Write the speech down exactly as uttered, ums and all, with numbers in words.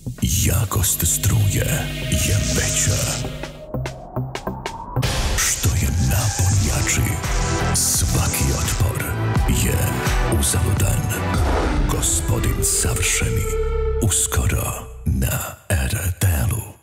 Jakost struje je veća. Što je napon jači, svaki otpor je uzaludan. Gospodin savršeni, uskoro na R T L-u.